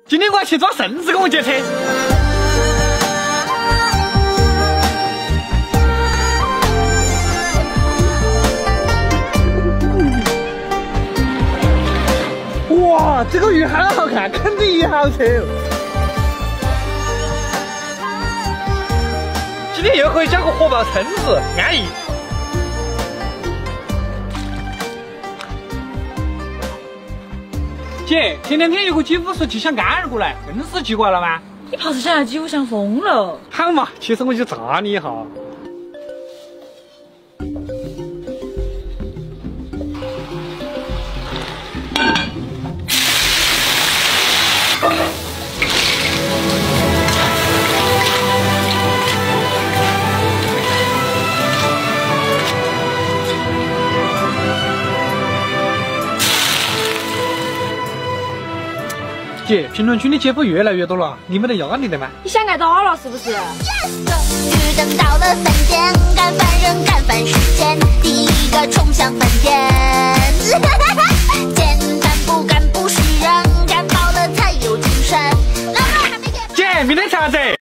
今天我要去抓绳子，跟我借车。哇，这个鱼好好看，肯定也好吃。今天又可以加个火爆蛏子，安逸。姐，前两天有个姐夫说寄箱干儿过来，真是寄过来了吗？ 你怕是想要几乎想疯了。 好嘛，其实我就炸你一下。姐，评论区的姐夫越来越多了，你没得压力的吗？ 你想挨打了是不是？ 终于等到了3天，干饭人干饭时间，第一个冲向饭店。简单不干不是人，干饱了才有精神。老板还没给。 姐，明天吃啥子？